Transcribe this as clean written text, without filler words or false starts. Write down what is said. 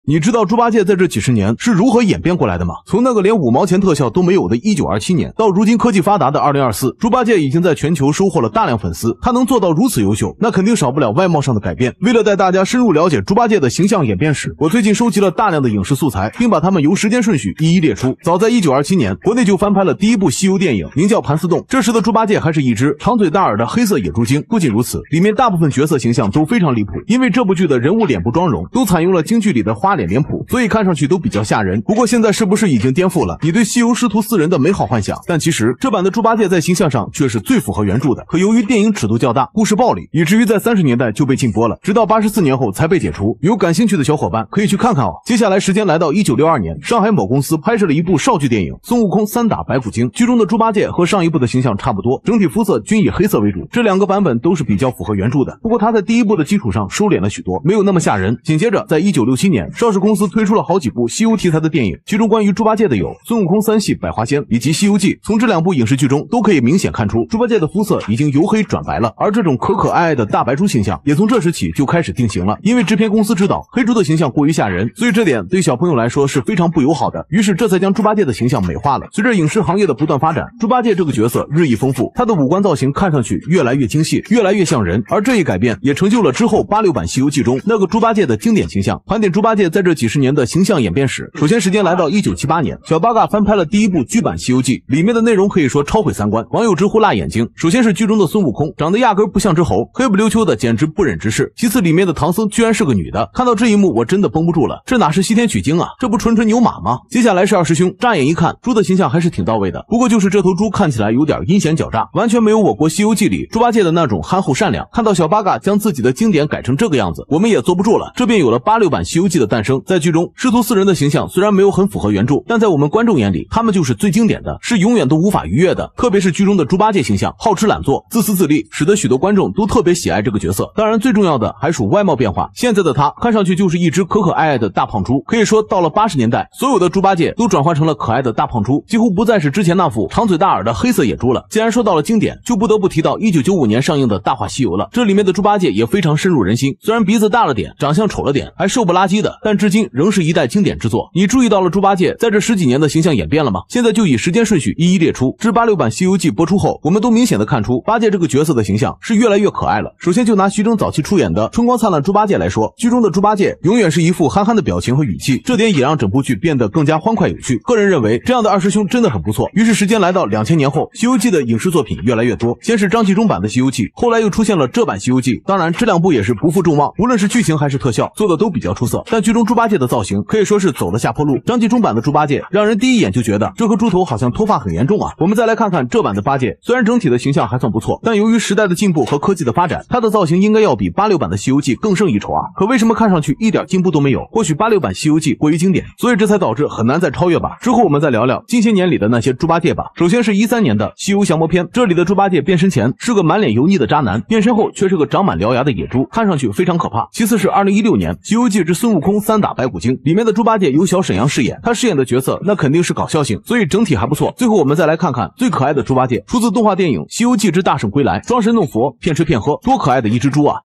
你知道猪八戒在这几十年是如何演变过来的吗？从那个连5毛钱特效都没有的1927年，到如今科技发达的2024，猪八戒已经在全球收获了大量粉丝。他能做到如此优秀，那肯定少不了外貌上的改变。为了带大家深入了解猪八戒的形象演变史，我最近收集了大量的影视素材，并把它们由时间顺序一一列出。早在1927年，国内就翻拍了第一部西游电影，名叫《盘丝洞》。这时的猪八戒还是一只长嘴大耳的黑色野猪精。不仅如此，里面大部分角色形象都非常离谱，因为这部剧的人物脸部妆容都采用了京剧里的花脸脸谱，所以看上去都比较吓人。不过现在是不是已经颠覆了你对西游师徒4人的美好幻想？但其实这版的猪八戒在形象上却是最符合原著的。可由于电影尺度较大，故事暴力，以至于在30年代就被禁播了，直到84年后才被解除。有感兴趣的小伙伴可以去看看哦。接下来时间来到1962年，上海某公司拍摄了一部少剧电影《孙悟空3打白骨精》，剧中的猪八戒和上一部的形象差不多，整体肤色均以黑色为主。这2个版本都是比较符合原著的，不过他在第一部的基础上收敛了许多，没有那么吓人。紧接着在1967年，邵氏公司推出了好几部西游题材的电影，其中关于猪八戒的有《孙悟空3系百花仙》以及《西游记》。从这2部影视剧中都可以明显看出，猪八戒的肤色已经由黑转白了，而这种可爱的大白猪形象也从这时起就开始定型了。因为制片公司知道黑猪的形象过于吓人，所以这点对小朋友来说是非常不友好的，于是这才将猪八戒的形象美化了。随着影视行业的不断发展，猪八戒这个角色日益丰富，他的五官造型看上去越来越精细，越来越像人，而这一改变也成就了之后86版《西游记》中那个猪八戒的经典形象。盘点猪八戒在这几十年的形象演变史，首先时间来到1978年，小八嘎翻拍了第一部剧版《西游记》，里面的内容可以说超毁三观，网友直呼辣眼睛。首先是剧中的孙悟空长得压根不像只猴，黑不溜秋的简直不忍直视。其次里面的唐僧居然是个女的，看到这一幕我真的绷不住了，这哪是西天取经啊，这不纯纯牛马吗？接下来是二师兄，乍眼一看猪的形象还是挺到位的，不过就是这头猪看起来有点阴险狡诈，完全没有我国《西游记》里猪八戒的那种憨厚善良。看到小八嘎将自己的经典改成这个样子，我们也坐不住了，这便有了86版《西游记》的诞生。在剧中师徒4人的形象虽然没有很符合原著，但在我们观众眼里他们就是最经典的，是永远都无法逾越的。特别是剧中的猪八戒形象好吃懒做，自私自利，使得许多观众都特别喜爱这个角色。当然最重要的还属外貌变化，现在的他看上去就是一只可爱的大胖猪，可以说到了80年代，所有的猪八戒都转换成了可爱的大胖猪，几乎不再是之前那副长嘴大耳的黑色野猪了。既然说到了经典，就不得不提到1995年上映的《大话西游》了。这里面的猪八戒也非常深入人心，虽然鼻子大了点，长相丑了点，还瘦不拉几的，但至今仍是一代经典之作。你注意到了猪八戒在这10几年的形象演变了吗？现在就以时间顺序一一列出。至86版《西游记》播出后，我们都明显的看出八戒这个角色的形象是越来越可爱了。首先就拿徐峥早期出演的《春光灿烂猪八戒》来说，剧中的猪八戒永远是一副憨憨的表情和语气，这点也让整部剧变得更加欢快有趣。个人认为这样的二师兄真的很不错。于是时间来到2000年后，《西游记》的影视作品越来越多，先是张纪中版的《西游记》，后来又出现了这版《西游记》。当然这2部也是不负众望，无论是剧情还是特效做的都比较出色，但剧中猪八戒的造型可以说是走了下坡路。张纪中版的猪八戒让人第一眼就觉得这颗猪头好像脱发很严重啊。我们再来看看这版的八戒，虽然整体的形象还算不错，但由于时代的进步和科技的发展，他的造型应该要比86版的《西游记》更胜一筹啊。可为什么看上去一点进步都没有？或许86版《西游记》过于经典，所以这才导致很难再超越吧。之后我们再聊聊近些年里的那些猪八戒吧。首先是13年的《西游降魔篇》，这里的猪八戒变身前是个满脸油腻的渣男，变身后却是个长满獠牙的野猪，看上去非常可怕。其次是2016年《西游记之孙悟空3打白骨精》，里面的猪八戒由小沈阳饰演，他饰演的角色那肯定是搞笑型，所以整体还不错。最后我们再来看看最可爱的猪八戒，出自动画电影《西游记之大圣归来》，装神弄佛，骗吃骗喝，多可爱的一只猪啊！